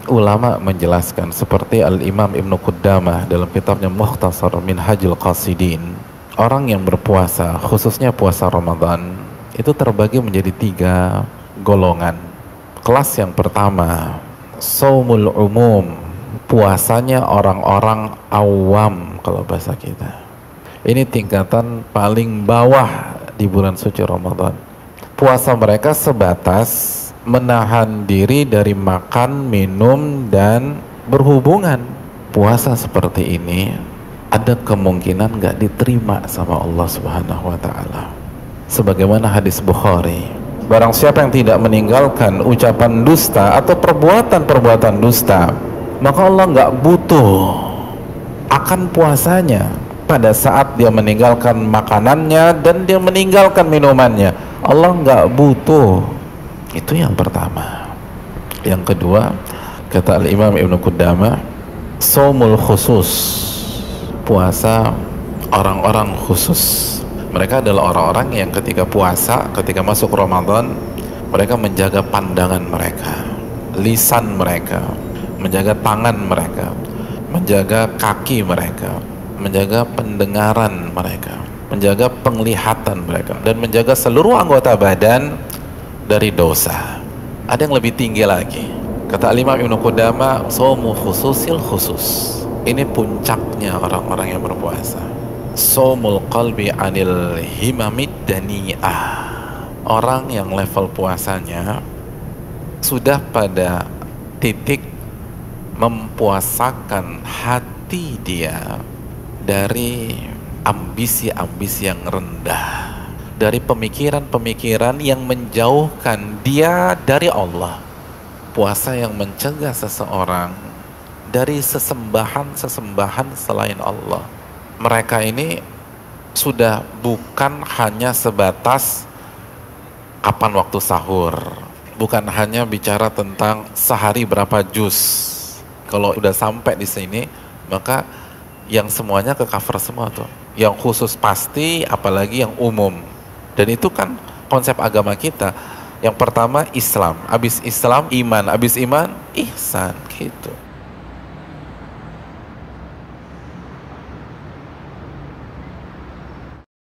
ulama menjelaskan seperti Al-Imam Ibnu Qudamah dalam kitabnya Mukhtasar Minhajul Qasidin, orang yang berpuasa khususnya puasa Ramadan itu terbagi menjadi 3 golongan. Kelas yang pertama saumul umum, puasanya orang-orang awam kalau bahasa kita. Ini tingkatan paling bawah di bulan suci Ramadan. Puasa mereka sebatas menahan diri dari makan, minum, dan berhubungan. Puasa seperti ini ada kemungkinan gak diterima sama Allah Subhanahu wa ta'ala. Sebagaimana hadis Bukhari, barang siapa yang tidak meninggalkan ucapan dusta atau perbuatan-perbuatan dusta, maka Allah gak butuh akan puasanya pada saat dia meninggalkan makanannya dan dia meninggalkan minumannya. Allah gak butuh. Itu yang pertama. Yang kedua, kata Al-Imam Ibnu Qudamah, shaumul khusus, puasa orang-orang khusus. Mereka adalah orang-orang yang ketika puasa, ketika masuk Ramadan, mereka menjaga pandangan mereka, lisan mereka, menjaga tangan mereka, menjaga kaki mereka, menjaga pendengaran mereka, menjaga penglihatan mereka, dan menjaga seluruh anggota badan dari dosa. Ada yang lebih tinggi lagi. Kata Imam Ibnu Qudamah, shaumu khususil khusus. Ini puncaknya orang-orang yang berpuasa. Shaumul qalbi anil himamid dani'ah. Orang yang level puasanya sudah pada titik mempuasakan hati dia dari ambisi-ambisi yang rendah, dari pemikiran-pemikiran yang menjauhkan dia dari Allah. Puasa yang mencegah seseorang dari sesembahan-sesembahan selain Allah. Mereka ini sudah bukan hanya sebatas kapan waktu sahur, bukan hanya bicara tentang sehari berapa jus. Kalau udah sampai di sini, maka yang semuanya ke cover semua tuh. Yang khusus pasti, apalagi yang umum. Dan itu kan konsep agama kita. Yang pertama Islam, habis Islam iman, habis iman ihsan, gitu.